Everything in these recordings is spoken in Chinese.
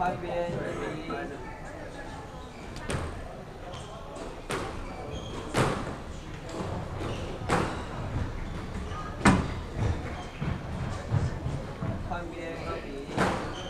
换边1比1。换边2比1。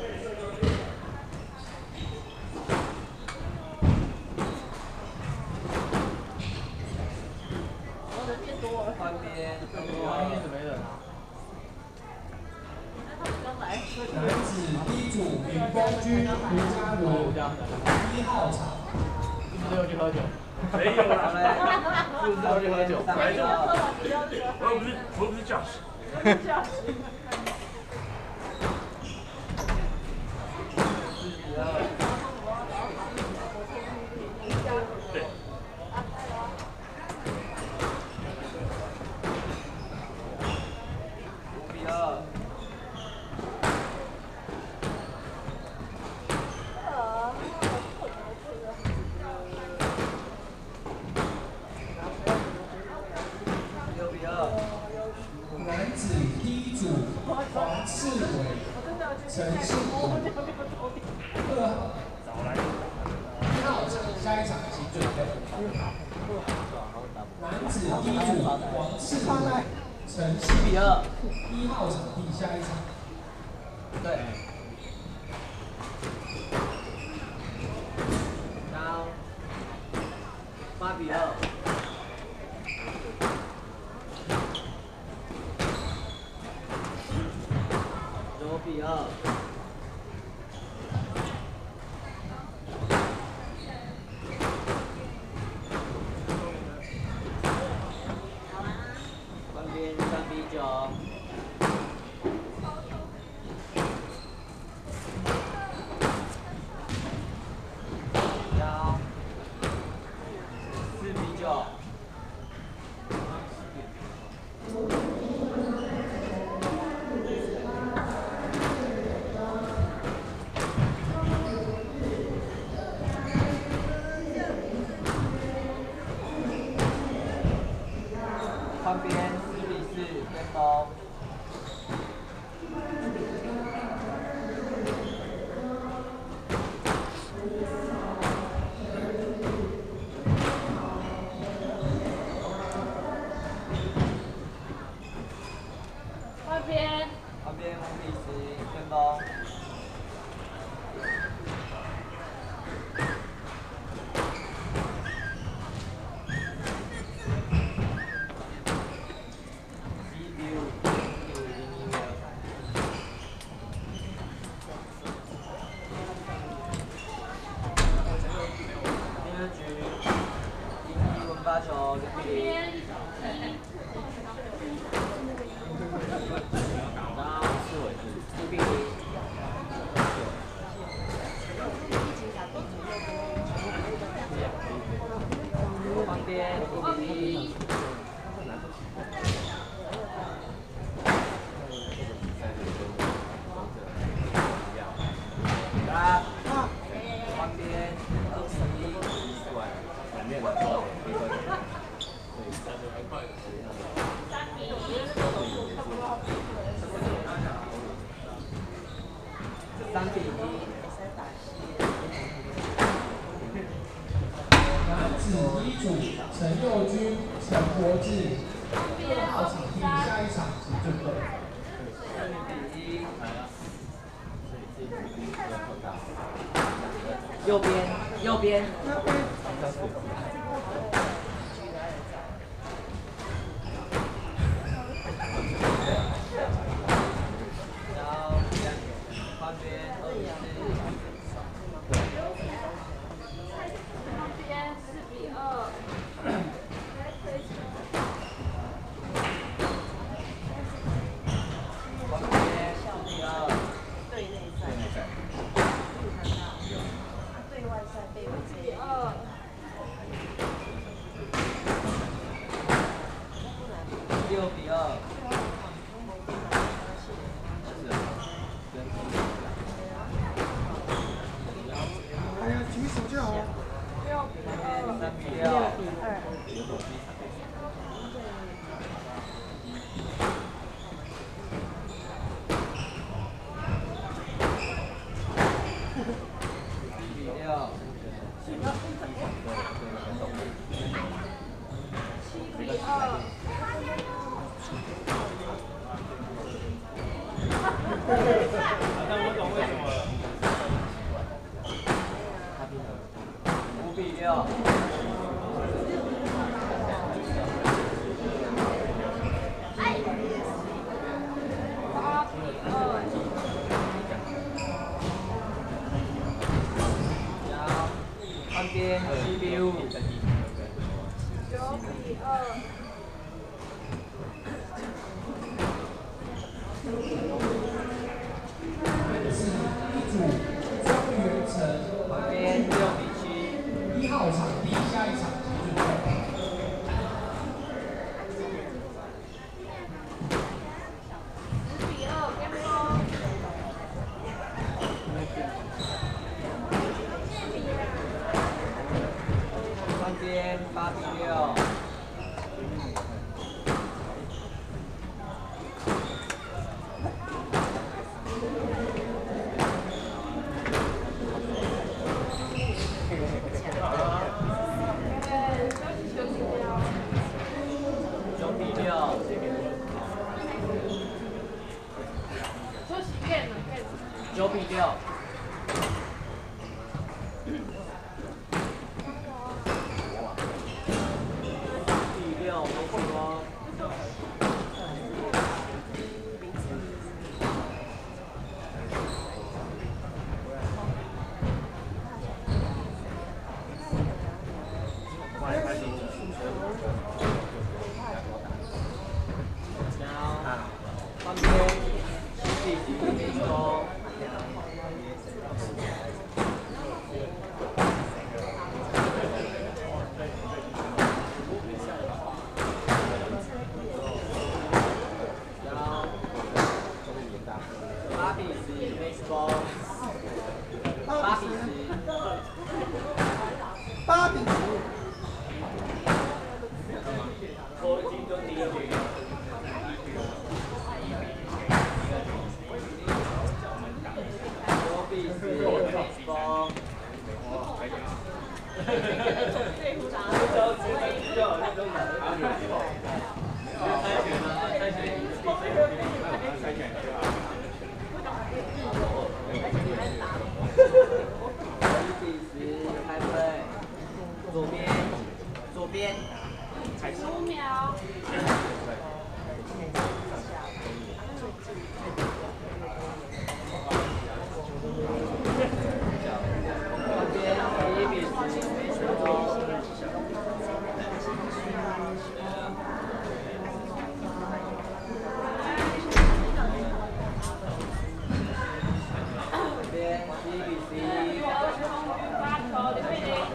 换边2比2。 男子第一组领风军胡家儒1号场。 没有去喝酒。 没有好嘞， 是不是要去喝酒？ 我又不是驾驶。 4比2。 对。 5比2。6比2。 男子第一组黄世伟、陈信武2号场，下一场请准备。男子第一组黄世伟、陈信武1号场地，下一场。 对。到8比2。9比2。换边3比9。到4比9。换边4比4，边锋。 换边 5比10，边锋。11比5，第二局1-1文发球，6比0。到5比0。换边5比1。换边2比1。3比1。 男子第一组陈佑君、陈国志2号场地，下一场请准备。 4比1。右边，右边。换边2比4。 换边4比2。 换边4比2。 对内赛，对外赛被我 4比2。 6比2。 哎呀，举手就好。 3比6。 那我懂为什么了。 5比6。换边7比5。 9比2。 换边6比7。 1号场地下一场即准备。 10比2，边锋。 换边8比6。9比6。换边7比9。8比10 ，match ball。8比10。 8比10。 我已经就第1局。 9比10 ，match ball。开分，左边 15秒。 换边11比10，没球。边11比11。 发球，李慧玲。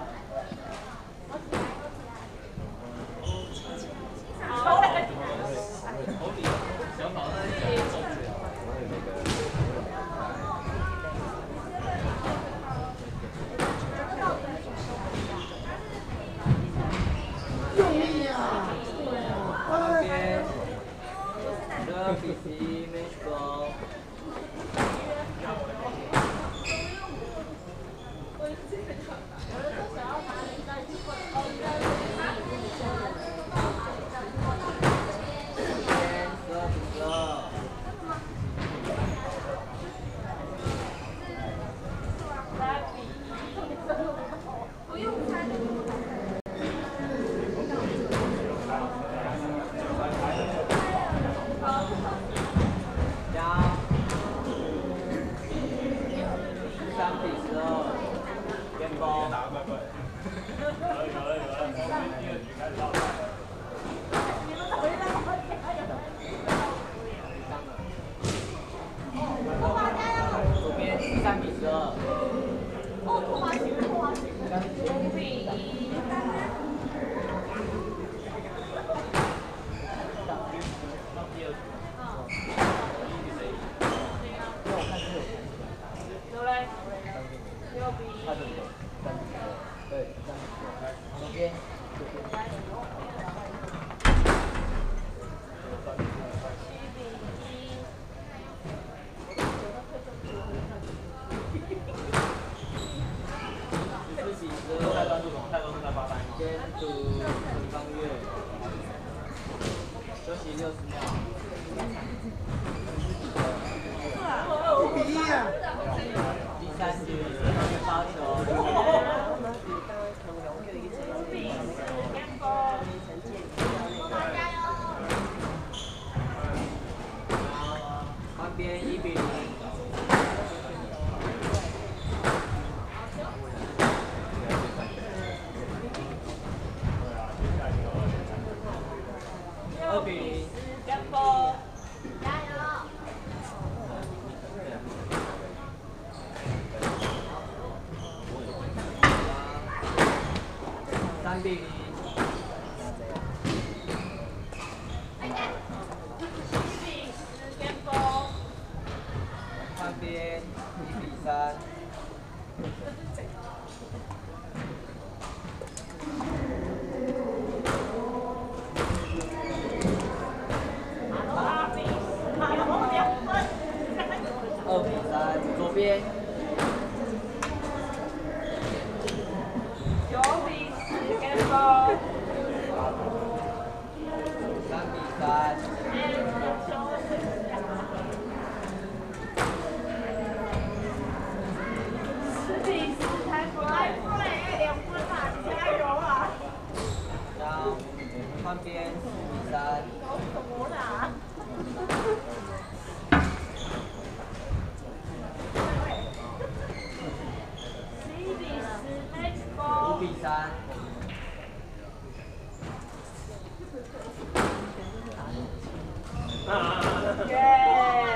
用力呀！ 换边12比11 ，match ball。左边3比12。 5比1。有嘞，6比1。 对，左边。先读陈方月，休息60秒。 边1比0。2比0。 跟风，加油 ！3比0。 跟风， 换边1比3。2比3，左边。 9比10跟风 3比3。 10比10才不爱对，2分啦，加油啊！ 然后换边4比3。 搞什么啦？11比10 ，Let's 5 go！ 比3。 耶！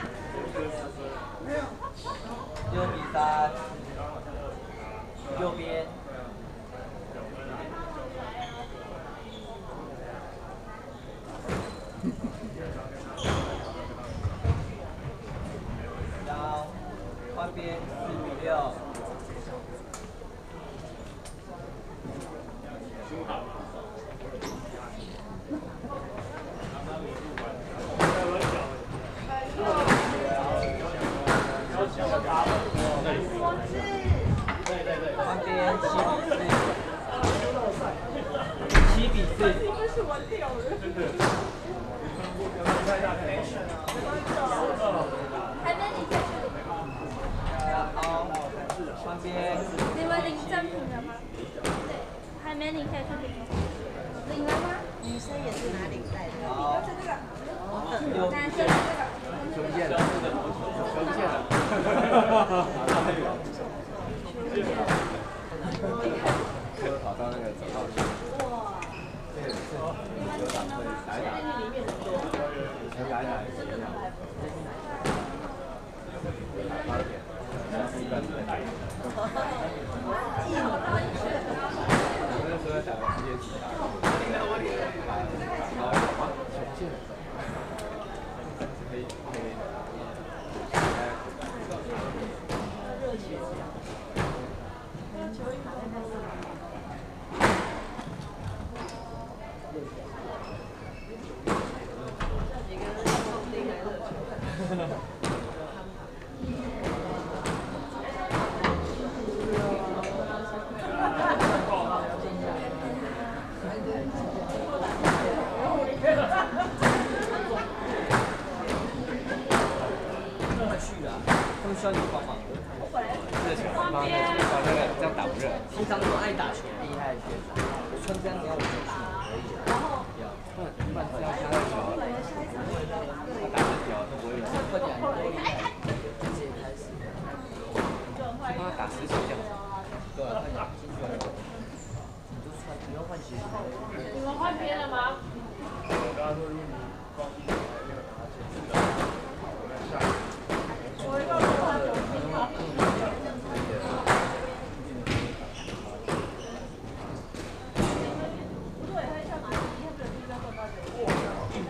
6比3。右边。然后换边4比6。换边7比4。 你们是玩掉了。还没领证， 然后换边你们领证品了吗？对，还没领可以去领。领了吗？ 女生也是拿领带的。 好6 男比生这个。 胸线了，胸线了。跑到那个走道去。 哇！你们领了吗？ 来来，八点，一般在打。我那时候打职业棋打，然后全线，可以。 他们需要你帮忙。 热球，帮那个这样打不热。 平常都爱打球厉害的学长，穿这样你要我去可以啊。 不然这样下在球，他打这条都不会冷。 快点，自己开始。 帮他打10球这样子。 对，快点进去了。你就穿，你要换鞋子。 你们换边了吗？ 我刚刚说我一个人换9拼了。不对，他像哪里？他不是在做高点。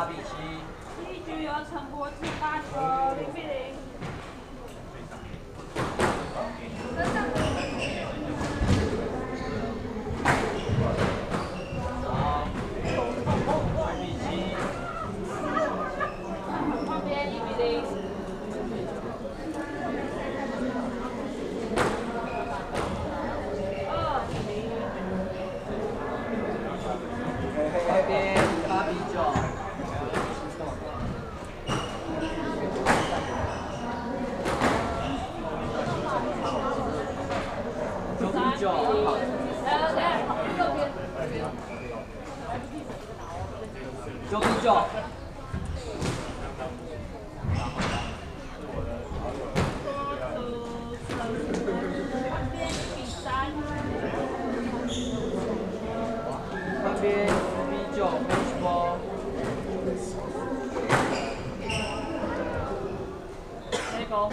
8比7。 第一局由陈柏志发球，0比0。 好，2比7。 旁边1比0。 旁边8比9。9比9。9比9。旁边10比9 match ball。 内攻。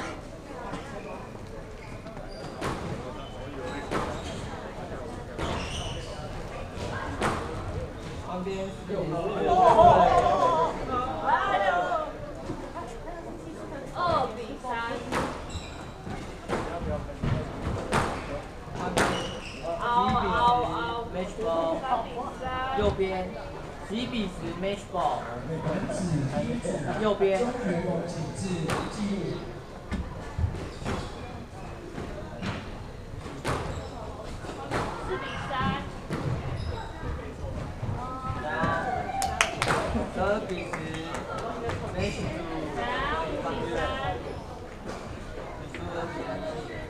旁边4比4。 2比3。 旁边11比10 match ball。 3比3。 右边11比10 match ball。 男子第一组右边中联盟请至记录。 4比3。 12比10 match 5比3。 2。